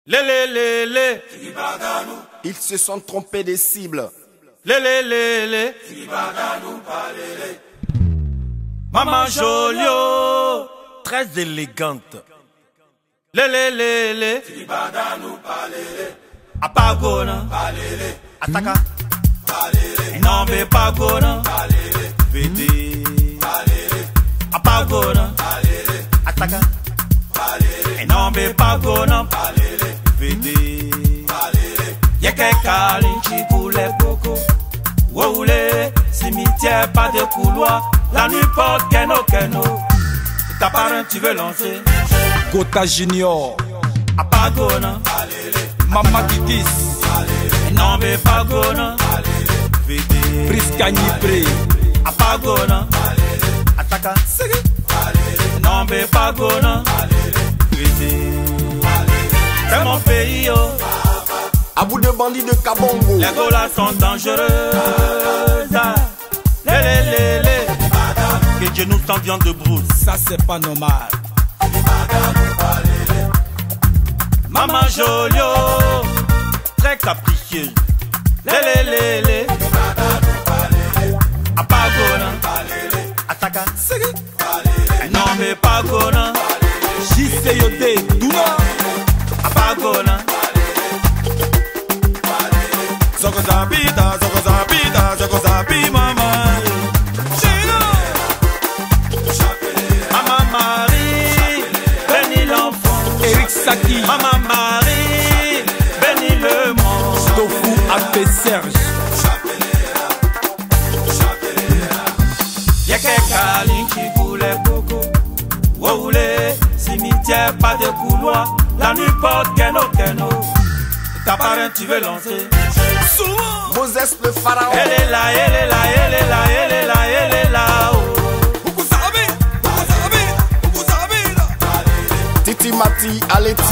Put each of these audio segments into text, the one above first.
Ils se sont trompés des cibles. Maman Jolio, très élégante. Apagona, Ataka, non mais pagona, Vede, Apagona, Ataka, non mais pagona, Vede, Yeke Kalinchi pour les bocaux, Woule, cimetière, pas de couloir, la nuit porte Keno Keno, ta parent tu veux lancer, Gota Junior, Apagona, Mama Kikis, non mais pagona, Vede, Priska Nipré, Apagona, Ataka, non mais pagona, Vede, c'est mon pays oh. À bout de bandits de Kabongo. Les golas sont dangereuses. Que Dieu nous sent viande de brousse. ça c'est pas normal. Maman Jolio, très capricieuse. Apagona, Ataka, non mais pagona, JC Yodé, Douna, Apagona. Zoko Zapi, mama. Maman Marie, bénis l'enfant. Eric Saki, Maman Marie, bénis le monde. Tofu Ape Serge, Yeke Kalinchi pour les bocaux. Woule, cimetière, pas de couloir. La nuit porte Keno Keno. Ta parent tu veux lancer. Moses le pharaon. Elle est là, elle est là, elle est là, elle est là, elle est là. Titi Mati Aleti.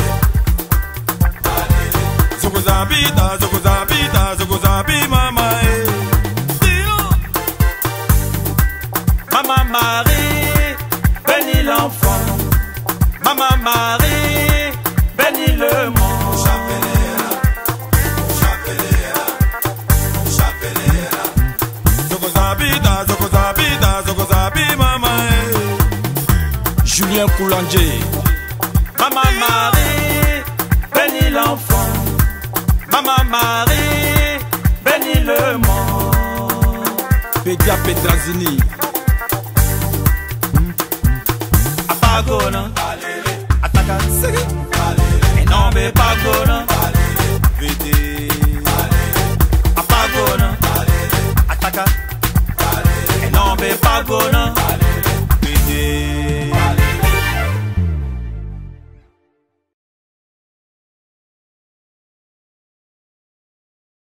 Zoko Zapi, mama. Maman Marie, bénis l'enfant. Maman Marie, bénis le monde. Zoko Zapi, mama. Julien Koulanger, Maman Marie, bénis l'enfant. Maman Marie, bénis le monde. Pedia Pedrazini, Apagona, Ataka,